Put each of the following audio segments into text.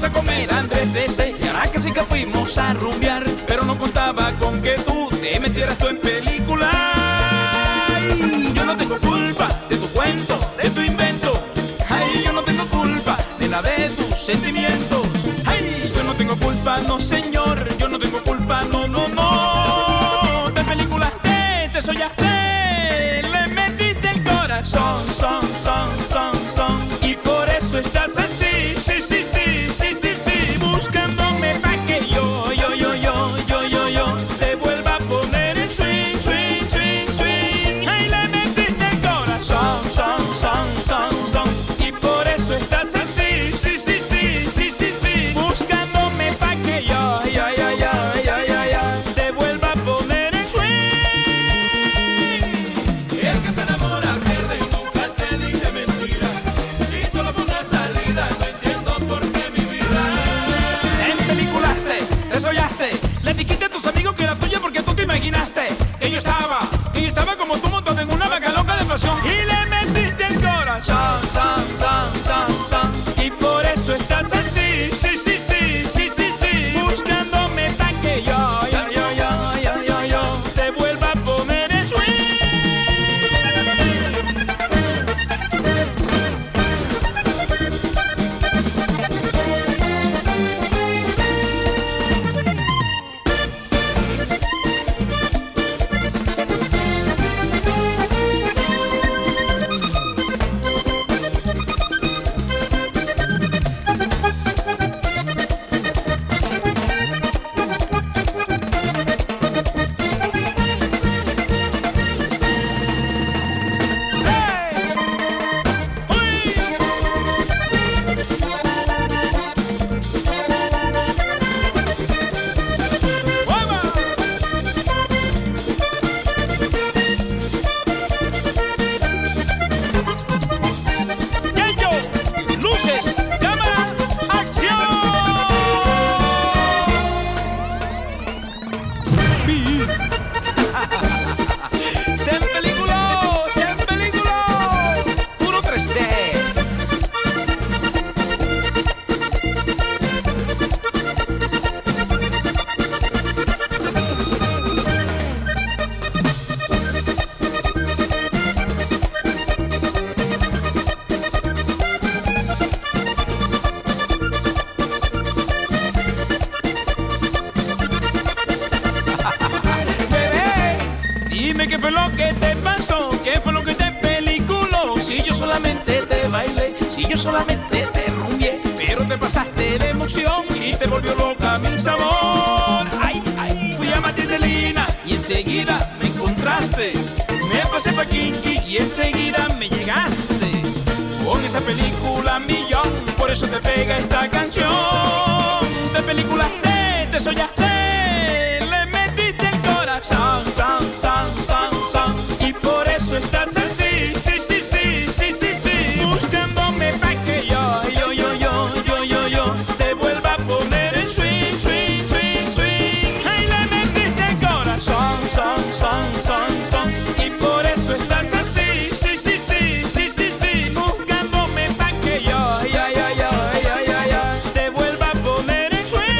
a comer Andrés veces y ahora casi que fuimos a rumbear, pero no contaba con que tú te metieras tú en película. Ay, yo no tengo culpa de tu cuento, de tu invento. Ay, yo no tengo culpa de nada de tus sentimientos. Ay, yo no tengo culpa, no señor, yo no tengo culpa, no, no, no. De películas te soñaste, le metiste el corazón, son, y por eso estás así, sí, buscándome pa' que yo te vuelva a poner el swing. Ay, le metiste el corazón, son, y por eso estás así, sí, buscándome pa' que yo te vuelva a poner el swing. El que se enamora pierde y nunca te dije mentira, y solo por una salida no entiendo por qué mi vida. En peliculaste, te soñaste, le dijiste a tus amigos que era tuya porque tú te imaginaste que yo estaba como tú montado en una vaca loca de pasión, y le metiste el corazón, y por eso estás así, sí, buscándome pa' que yo te vuelva a poner el swing. Puro 3D. Dime qué fue lo que te pasó, qué fue lo que te peliculó. Si yo solamente te bailé, si yo solamente te rumbié, pero te pasaste de emoción y te volvió loca mi sabor. Ay, fui a Matitelina y enseguida me encontraste. Me pasé pa' Kinky y enseguida me llegaste. Con esa película millón, por eso te pega esta canción. De películas te soñaste, le metiste el corazón, y por eso estás así, sí, buscándome pa' que yo te vuelva a poner el swing. Ay, le metiste el corazón, son, y por eso estás así, sí, buscándome pa' que yo te vuelva a poner el swing.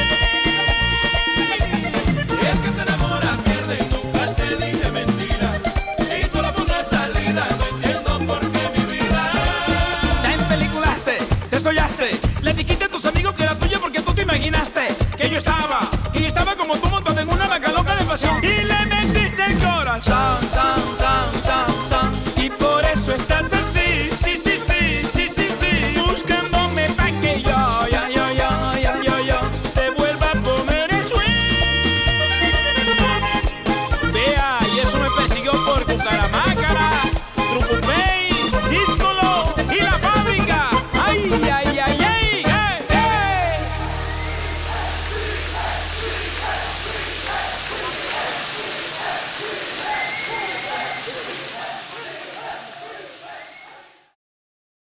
El que se enamora pierde y nunca te dije mentira, y solo por una salida no entiendo por qué mi vida. Ya en peliculaste, te soñaste, le dijiste a tus amigos que era tuya porque tú te imaginaste que yo estaba como tú montado en una vaca loca de pasión, y le metiste el corazón,